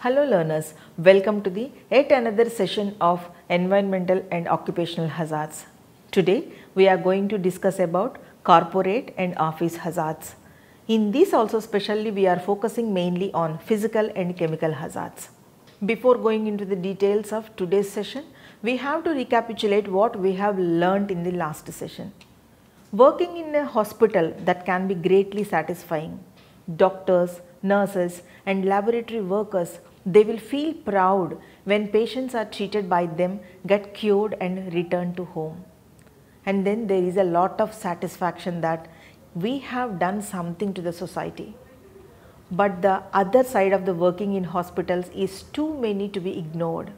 Hello learners, welcome to the yet another session of environmental and occupational hazards. Today we are going to discuss about corporate and office hazards. In this also specially we are focusing mainly on physical and chemical hazards. Before going into the details of today's session, we have to recapitulate what we have learnt in the last session. Working in a hospital that can be greatly satisfying. Doctors, nurses and laboratory workers, they will feel proud when patients are treated by them, get cured and return to home. And then there is a lot of satisfaction that we have done something to the society. But the other side of the working in hospitals is too many to be ignored.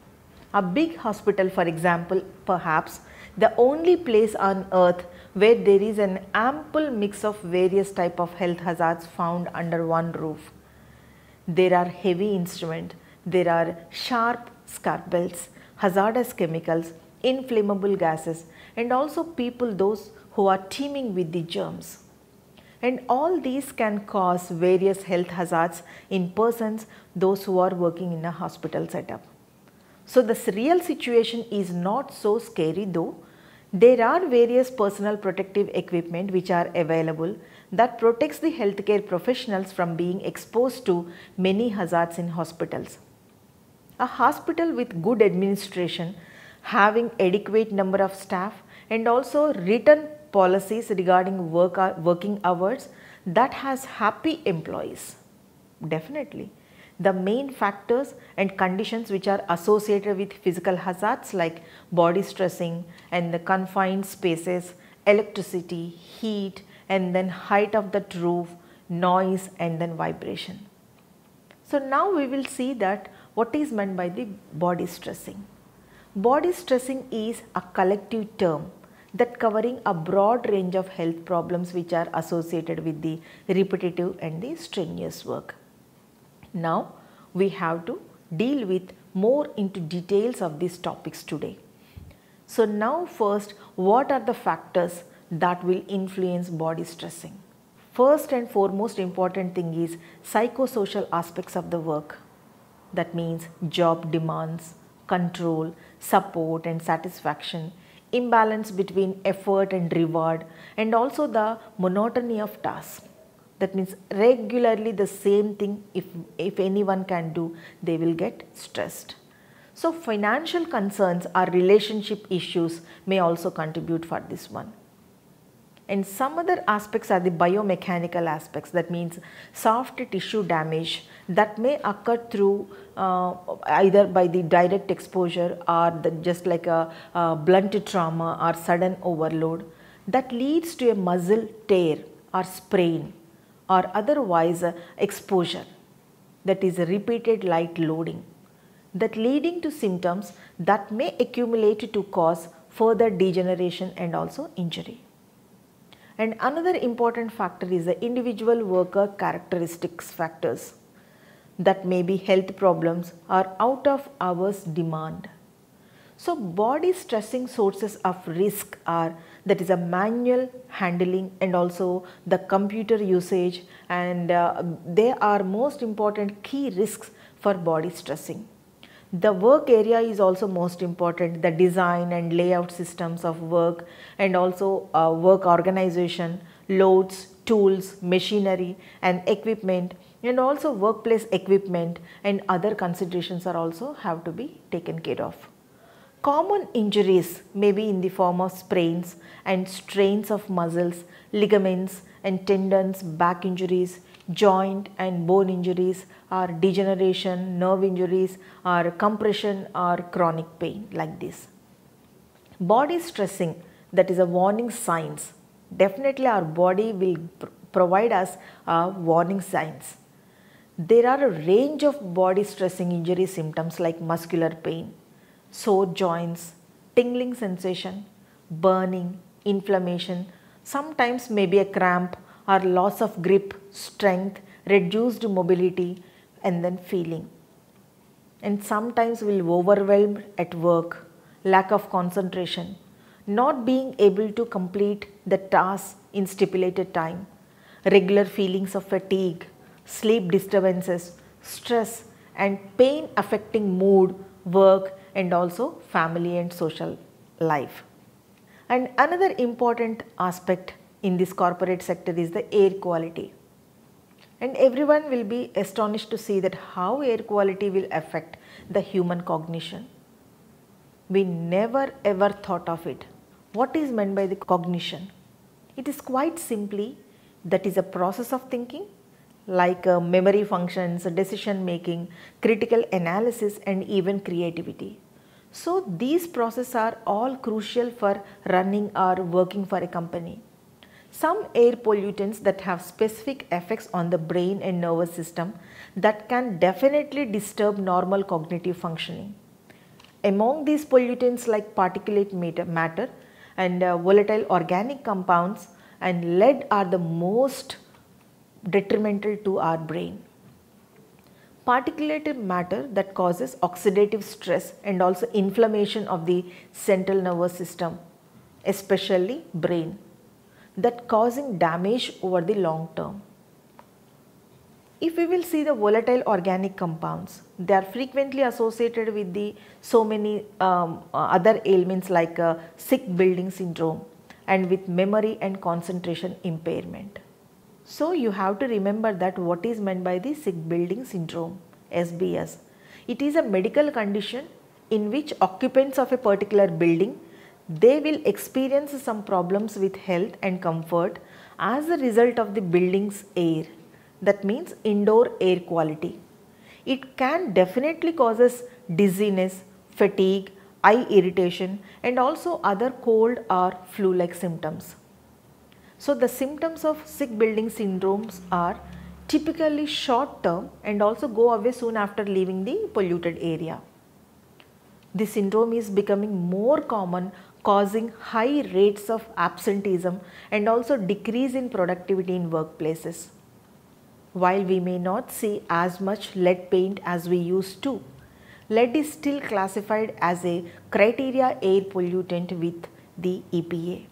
A big hospital, for example, perhaps the only place on earth where there is an ample mix of various type of health hazards found under one roof. There are heavy instruments, there are sharp scalpels, hazardous chemicals, inflammable gases and also people those who are teeming with the germs. And all these can cause various health hazards in persons those who are working in a hospital setup. So the real situation is not so scary though. There are various personal protective equipment which are available that protects the healthcare professionals from being exposed to many hazards in hospitals. A hospital with good administration, having adequate number of staff and also written policies regarding working hours that has happy employees. Definitely. The main factors and conditions which are associated with physical hazards like body stressing and the confined spaces, electricity, heat and then height of the roof, noise and then vibration. So now we will see that what is meant by the body stressing. Body stressing is a collective term that covering a broad range of health problems which are associated with the repetitive and the strenuous work. Now we have to deal with more into details of these topics today. So now first, what are the factors that will influence body stressing? First and foremost important thing is psychosocial aspects of the work. That means job demands, control, support and satisfaction, imbalance between effort and reward and also the monotony of tasks. That means regularly the same thing if anyone can do, they will get stressed. So financial concerns or relationship issues may also contribute for this one. And some other aspects are the biomechanical aspects, that means soft tissue damage that may occur through either by the direct exposure or just like a blunt trauma or sudden overload that leads to a muscle tear or sprain or otherwise exposure, that is repeated light loading, that leading to symptoms that may accumulate to cause further degeneration and also injury. And another important factor is the individual worker characteristics factors, that may be health problems or out of hours demand. So body stressing sources of risk are, that is a manual handling and also the computer usage, and they are most important key risks for body stressing. The work area is also most important, the design and layout systems of work and also work organization, loads, tools, machinery and equipment and also workplace equipment and other considerations are also have to be taken care of. Common injuries may be in the form of sprains and strains of muscles, ligaments and tendons, back injuries, joint and bone injuries or degeneration, nerve injuries or compression or chronic pain like this. Body stressing, that is a warning signs. Definitely our body will provide us warning signs. There are a range of body stressing injury symptoms like muscular pain, sore joints, tingling sensation, burning, inflammation, sometimes maybe a cramp or loss of grip, strength, reduced mobility and then feeling. And sometimes will be overwhelmed at work, lack of concentration, not being able to complete the task in stipulated time, regular feelings of fatigue, sleep disturbances, stress and pain affecting mood, work and also family and social life. And another important aspect in this corporate sector is the air quality. And everyone will be astonished to see that how air quality will affect the human cognition. We never ever thought of it. What is meant by the cognition? It is quite simply that is a process of thinking like memory functions, decision making, critical analysis and even creativity. So these processes are all crucial for running or working for a company. Some air pollutants that have specific effects on the brain and nervous system that can definitely disturb normal cognitive functioning. Among these pollutants like particulate matter and volatile organic compounds and lead are the most detrimental to our brain. Particulate matter that causes oxidative stress and also inflammation of the central nervous system, especially brain, that causing damage over the long term. If we will see the volatile organic compounds, they are frequently associated with the so many other ailments like sick building syndrome and with memory and concentration impairment. So you have to remember that what is meant by the sick building syndrome, SBS. It is a medical condition in which occupants of a particular building, they will experience some problems with health and comfort as a result of the building's air. That means indoor air quality. It can definitely causes dizziness, fatigue, eye irritation and also other cold or flu-like symptoms. So the symptoms of sick building syndromes are typically short term and also go away soon after leaving the polluted area. This syndrome is becoming more common, causing high rates of absenteeism and also decrease in productivity in workplaces. While we may not see as much lead paint as we used to, lead is still classified as a criteria air pollutant with the EPA.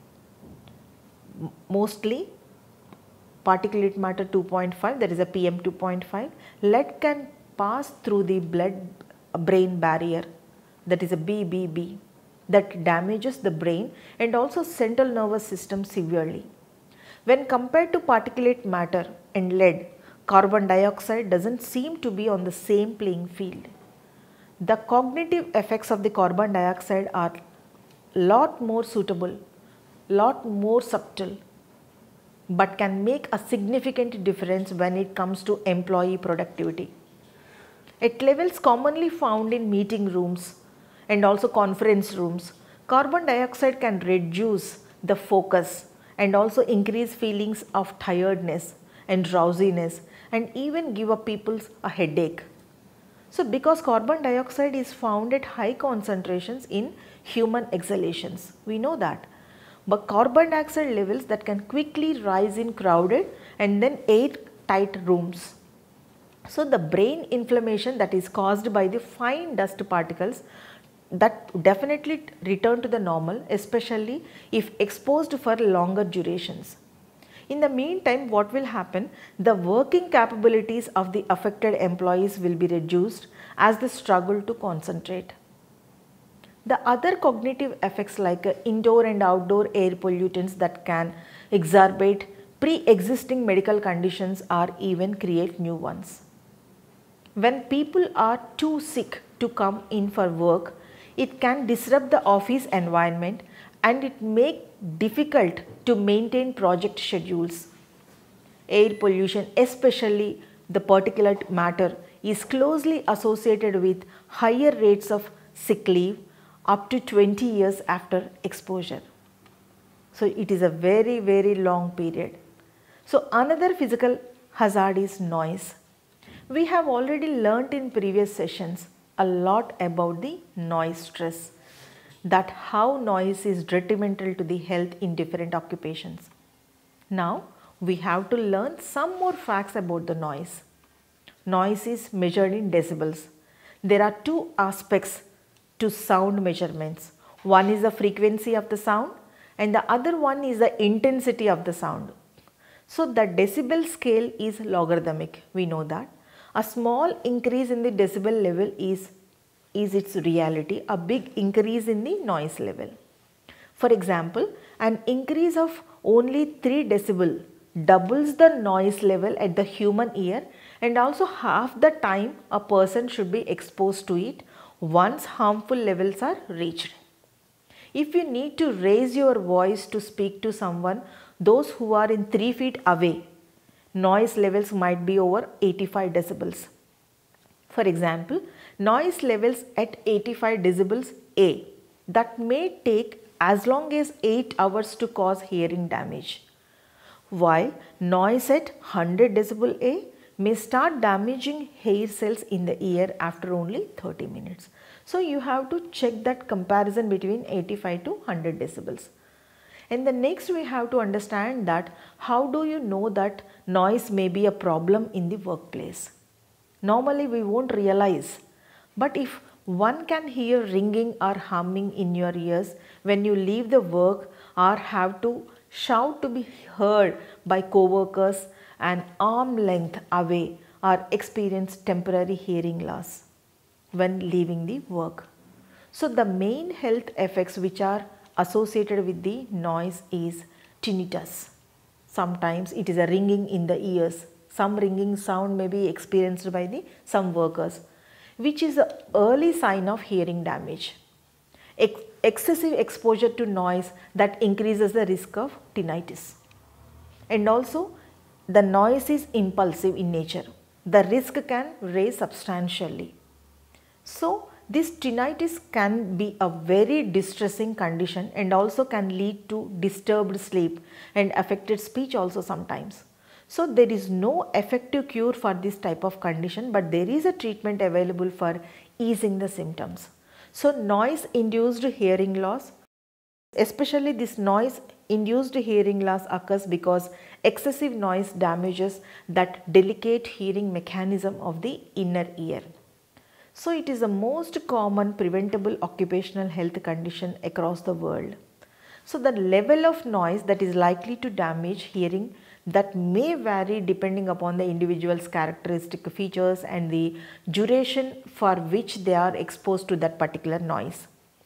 Mostly particulate matter 2.5, that is a PM 2.5, lead can pass through the blood-brain barrier, that is a BBB, that damages the brain and also central nervous system severely. When compared to particulate matter and lead, carbon dioxide doesn't seem to be on the same playing field. The cognitive effects of the carbon dioxide are lot more suitable, lot more subtle, but can make a significant difference when it comes to employee productivity. At levels commonly found in meeting rooms and also conference rooms, carbon dioxide can reduce the focus and also increase feelings of tiredness and drowsiness and even give up people a headache. So because carbon dioxide is found at high concentrations in human exhalations, we know that. But carbon dioxide levels that can quickly rise in crowded and then airtight rooms. So the brain inflammation that is caused by the fine dust particles that definitely return to the normal, especially if exposed for longer durations. In the meantime, what will happen? The working capabilities of the affected employees will be reduced as they struggle to concentrate. The other cognitive effects like indoor and outdoor air pollutants that can exacerbate pre-existing medical conditions or even create new ones. When people are too sick to come in for work, it can disrupt the office environment and it makes difficult to maintain project schedules. Air pollution, especially the particulate matter, is closely associated with higher rates of sick leave up to 20 years after exposure. So it is a very long period. So another physical hazard is noise. We have already learnt in previous sessions a lot about the noise stress, that how noise is detrimental to the health in different occupations. Now we have to learn some more facts about the noise. Noise is measured in decibels. There are two aspects to sound measurements. One is the frequency of the sound and the other one is the intensity of the sound. So the decibel scale is logarithmic, we know that. A small increase in the decibel level is its reality, a big increase in the noise level. For example, an increase of only 3 decibel doubles the noise level at the human ear, and also half the time a person should be exposed to it once harmful levels are reached. If you need to raise your voice to speak to someone, those who are in 3 feet away, noise levels might be over 85 decibels. For example, noise levels at 85 decibels A that may take as long as 8 hours to cause hearing damage, while noise at 100 decibel A may start damaging hair cells in the ear after only 30 minutes. So you have to check that comparison between 85 to 100 decibels. And the next we have to understand that how do you know that noise may be a problem in the workplace. Normally we won't realize, but if one can hear ringing or humming in your ears when you leave the work, or have to shout to be heard by co-workers an arm length away, or experience temporary hearing loss when leaving the work. So the main health effects which are associated with the noise is tinnitus. Sometimes it is a ringing in the ears. Some ringing sound may be experienced by some workers, which is an early sign of hearing damage. Excessive exposure to noise that increases the risk of tinnitus. And also the noise is impulsive in nature. The risk can rise substantially. So this tinnitus can be a very distressing condition and also can lead to disturbed sleep and affected speech also sometimes. So there is no effective cure for this type of condition, but there is a treatment available for easing the symptoms. So noise induced hearing loss, especially this noise induced hearing loss occurs because excessive noise damages that delicate hearing mechanism of the inner ear. So it is the most common preventable occupational health condition across the world. So the level of noise that is likely to damage hearing that may vary depending upon the individual's characteristic features and the duration for which they are exposed to that particular noise.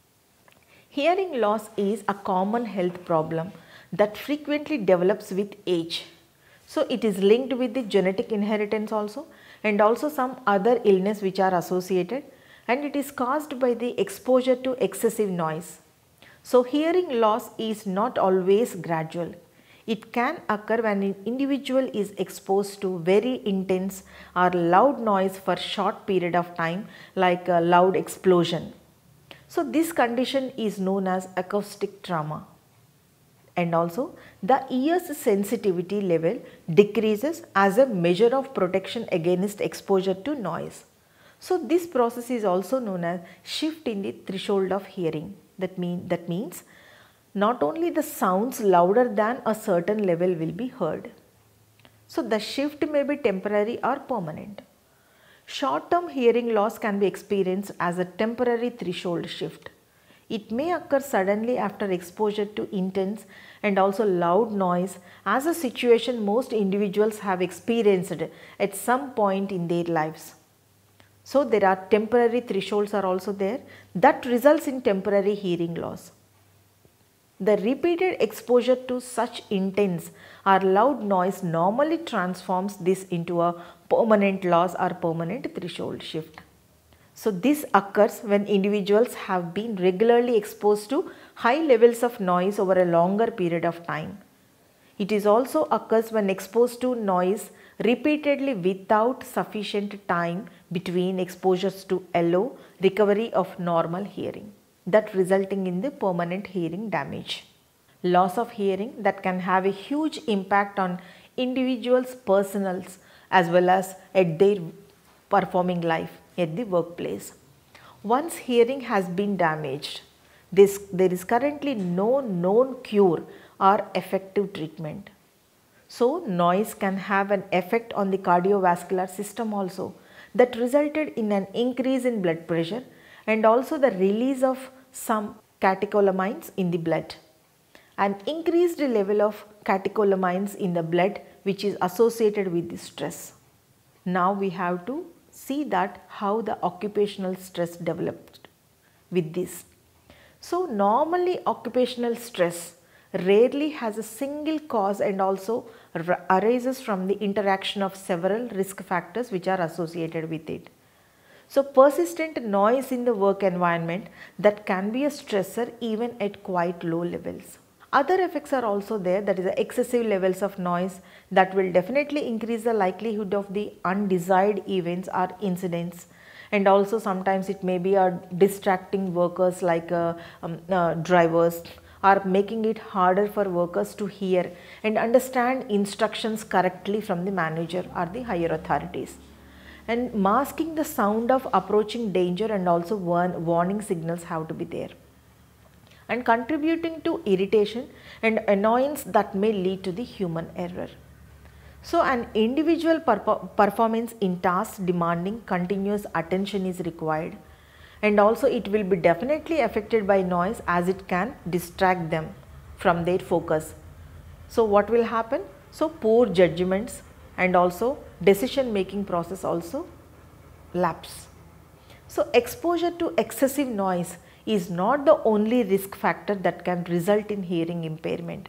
Hearing loss is a common health problem that frequently develops with age. So it is linked with the genetic inheritance also, and also some other illness which are associated, and it is caused by the exposure to excessive noise. So hearing loss is not always gradual. It can occur when an individual is exposed to very intense or loud noise for short period of time, like a loud explosion. So this condition is known as acoustic trauma. And also the ear's sensitivity level decreases as a measure of protection against exposure to noise. So this process is also known as shift in the threshold of hearing. That means not only the sounds louder than a certain level will be heard. So the shift may be temporary or permanent. Short-term hearing loss can be experienced as a temporary threshold shift. It may occur suddenly after exposure to intense and also loud noise, as a situation most individuals have experienced at some point in their lives. So there are temporary thresholds are also there that results in temporary hearing loss. The repeated exposure to such intense or loud noise normally transforms this into a permanent loss or permanent threshold shift. So this occurs when individuals have been regularly exposed to high levels of noise over a longer period of time. It is also occurs when exposed to noise repeatedly without sufficient time between exposures to allow recovery of normal hearing, that resulting in the permanent hearing damage. Loss of hearing that can have a huge impact on individuals' personals as well as at their performing life at the workplace. Once hearing has been damaged, there is currently no known cure or effective treatment. So noise can have an effect on the cardiovascular system also, that resulted in an increase in blood pressure and also the release of some catecholamines in the blood. An increased level of catecholamines in the blood which is associated with the stress. Now we have to see that how the occupational stress developed with this. So normally occupational stress rarely has a single cause and also arises from the interaction of several risk factors which are associated with it. So persistent noise in the work environment that can be a stressor even at quite low levels. Other effects are also there, that is the excessive levels of noise that will definitely increase the likelihood of the undesired events or incidents, and also sometimes it may be distracting workers like drivers, or making it harder for workers to hear and understand instructions correctly from the manager or the higher authorities, and masking the sound of approaching danger, and also warning signals have to be there, and contributing to irritation and annoyance that may lead to the human error. So an individual performance in tasks demanding continuous attention is required, and also it will be definitely affected by noise as it can distract them from their focus. So what will happen? So poor judgments and also decision making process also lapse. So exposure to excessive noise is not the only risk factor that can result in hearing impairment,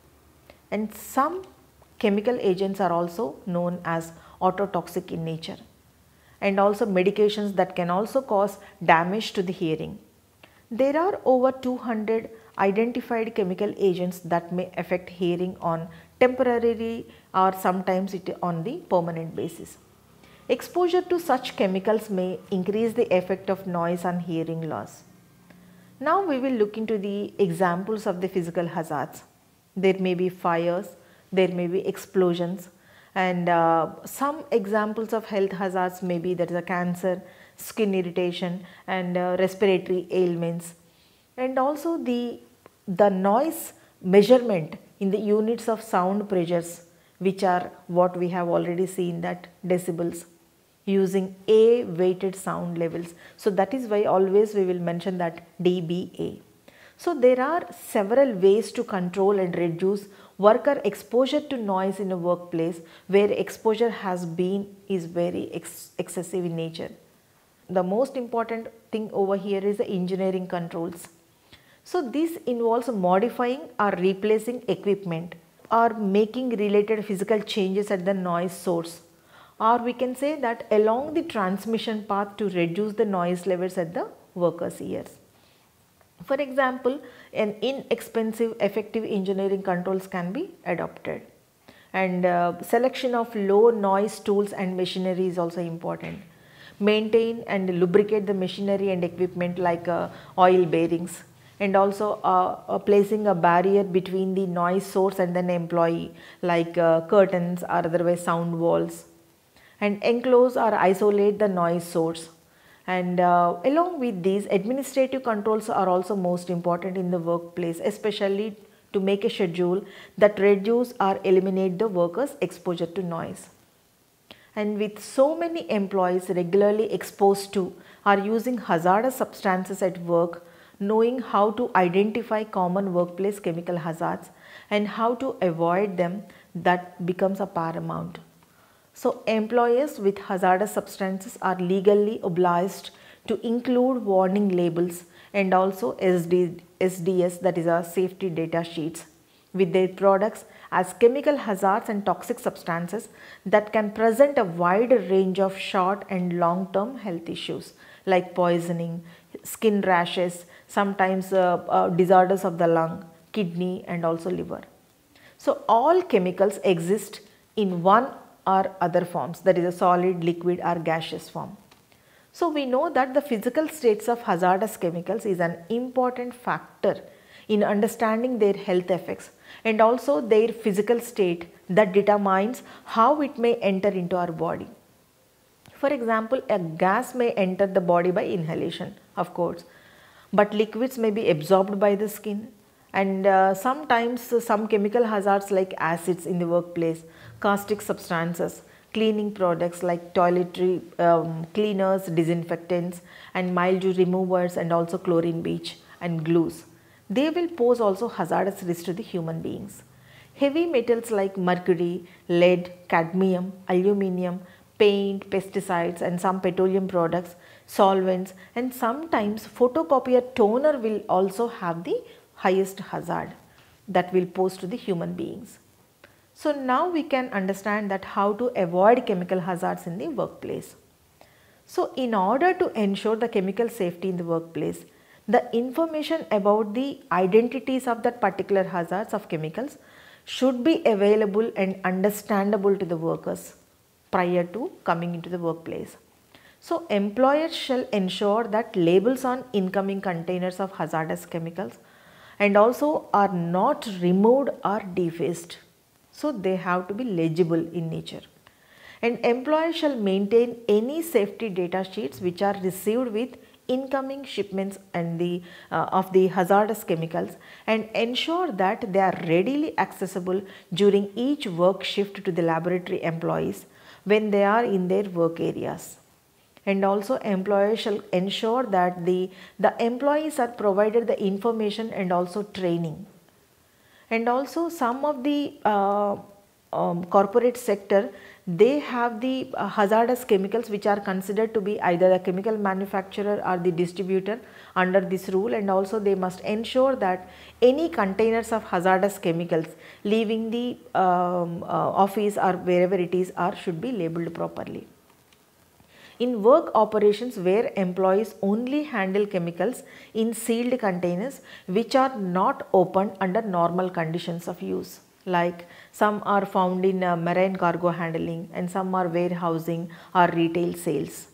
and some chemical agents are also known as ototoxic in nature, and also medications that can also cause damage to the hearing. There are over 200 identified chemical agents that may affect hearing on temporary or sometimes on the permanent basis. Exposure to such chemicals may increase the effect of noise on hearing loss. Now we will look into the examples of the physical hazards. There may be fires, there may be explosions, and some examples of health hazards may be that is a cancer, skin irritation, and respiratory ailments, and also the noise measurement in the units of sound pressures, which are what we have already seen, that decibels, using A weighted sound levels. So that is why always we will mention that dBA. So there are several ways to control and reduce worker exposure to noise in a workplace where exposure is very excessive in nature. The most important thing over here is the engineering controls. So this involves modifying or replacing equipment, or making related physical changes at the noise source, or we can say that along the transmission path to reduce the noise levels at the workers' ears. For example, an inexpensive effective engineering controls can be adopted, and selection of low noise tools and machinery is also important. Maintain and lubricate the machinery and equipment like oil bearings, and also placing a barrier between the noise source and an employee like curtains or otherwise sound walls, and enclose or isolate the noise source. And along with these, administrative controls are also most important in the workplace, especially to make a schedule that reduce or eliminate the workers' exposure to noise. And with so many employees regularly exposed to or using hazardous substances at work, knowing how to identify common workplace chemical hazards and how to avoid them, that becomes a paramount. So employers with hazardous substances are legally obliged to include warning labels and also SDS, that is our safety data sheets, with their products as chemical hazards and toxic substances that can present a wide range of short and long term health issues like poisoning, skin rashes, sometimes disorders of the lung, kidney and also liver. So all chemicals exist in one or other forms, that is a solid, liquid or gaseous form. So we know that the physical states of hazardous chemicals is an important factor in understanding their health effects and also their physical state that determines how it may enter into our body. For example, a gas may enter the body by inhalation, of course, but liquids may be absorbed by the skin, and sometimes some chemical hazards like acids in the workplace, caustic substances, cleaning products like toiletry cleaners, disinfectants and mildew removers and also chlorine bleach and glues. They will pose also hazardous risk to the human beings. Heavy metals like mercury, lead, cadmium, aluminium, paint, pesticides and some petroleum products, solvents, and sometimes photocopier toner will also have the highest hazard that will pose to the human beings. So now we can understand that how to avoid chemical hazards in the workplace. So in order to ensure the chemical safety in the workplace, the information about the identities of that particular hazards of chemicals should be available and understandable to the workers prior to coming into the workplace. So employers shall ensure that labels on incoming containers of hazardous chemicals and also are not removed or defaced. So they have to be legible in nature. And employers shall maintain any safety data sheets which are received with incoming shipments and of the hazardous chemicals and ensure that they are readily accessible during each work shift to the laboratory employees when they are in their work areas. And also employers shall ensure that the employees are provided the information and also training. And also some of the corporate sector, they have the hazardous chemicals which are considered to be either the chemical manufacturer or the distributor under this rule, and also they must ensure that any containers of hazardous chemicals leaving the office or wherever it is should be labeled properly. In work operations where employees only handle chemicals in sealed containers which are not opened under normal conditions of use, like some are found in marine cargo handling and some are warehousing or retail sales.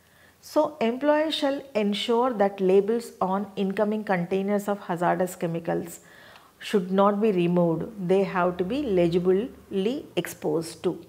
So employers shall ensure that labels on incoming containers of hazardous chemicals should not be removed. They have to be legibly exposed to.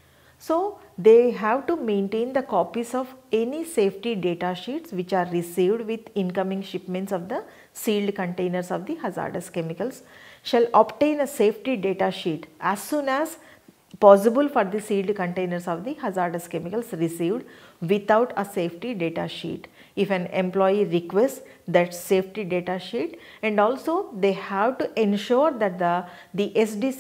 So they have to maintain the copies of any safety data sheets which are received with incoming shipments of the sealed containers of the hazardous chemicals, shall obtain a safety data sheet as soon as possible for the sealed containers of the hazardous chemicals received without a safety data sheet if an employee requests that safety data sheet, and also they have to ensure that the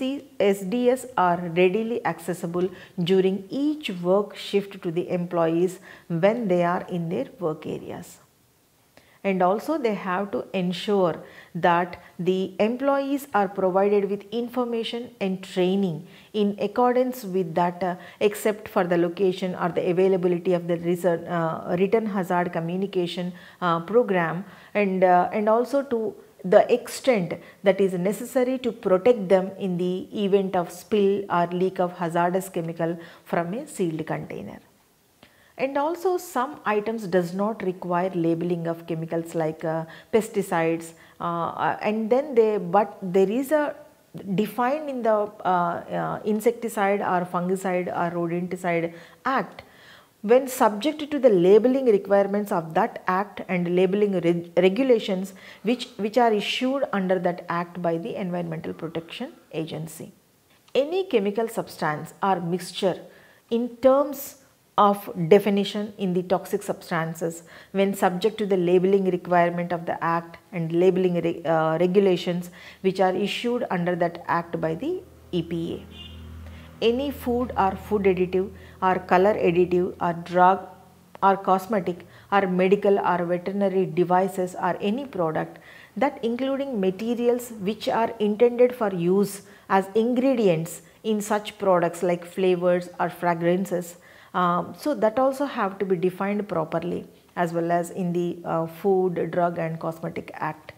SDS are readily accessible during each work shift to the employees when they are in their work areas. And also they have to ensure that the employees are provided with information and training in accordance with that except for the location or the availability of the written hazard communication program, and also to the extent that is necessary to protect them in the event of spill or leak of hazardous chemical from a sealed container. And also some items does not require labeling of chemicals like pesticides, and then there is a defined in the insecticide or fungicide or rodenticide act, when subject to the labeling requirements of that act and labeling regulations which are issued under that act by the Environmental Protection Agency. Any chemical substance or mixture in terms of definition in the toxic substances when subject to the labeling requirement of the act and labeling regulations which are issued under that act by the EPA. Any food or food additive or color additive or drug or cosmetic or medical or veterinary devices or any product that including materials which are intended for use as ingredients in such products like flavors or fragrances, so that also have to be defined properly as well as in the Food, Drug and Cosmetic Act.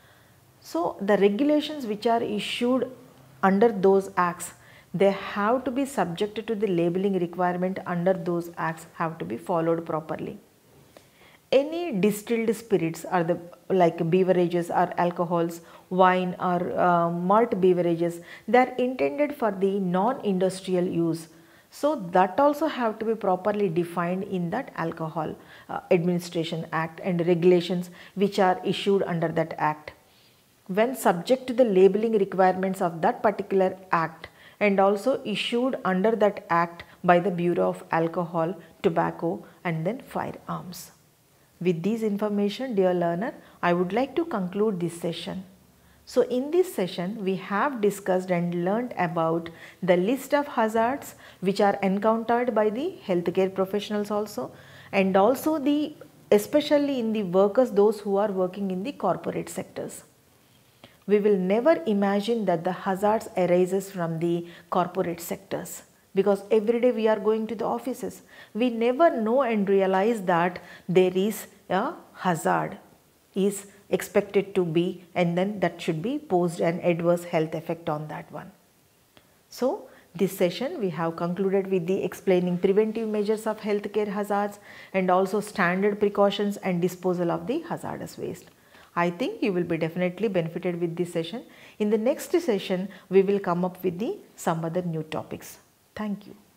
So the regulations which are issued under those acts, they have to be subject to the labeling requirement under those acts have to be followed properly. Any distilled spirits or the like beverages or alcohols, wine or malt beverages, they are intended for the non-industrial use. So that also have to be properly defined in that Alcohol Administration Act and regulations which are issued under that act, when subject to the labeling requirements of that particular act and also issued under that act by the Bureau of Alcohol, Tobacco and then Firearms. With this information, dear learner, I would like to conclude this session. So in this session we have discussed and learnt about the list of hazards which are encountered by the healthcare professionals also, and also especially in the workers, those who are working in the corporate sectors. We will never imagine that the hazards arises from the corporate sectors, because every day we are going to the offices. We never know and realize that there is a hazard is expected to be, and then that should be posed an adverse health effect on that one. So this session we have concluded with the explaining preventive measures of healthcare hazards and also standard precautions and disposal of the hazardous waste. I think you will be definitely benefited with this session. In the next session we will come up with some other new topics. Thank you.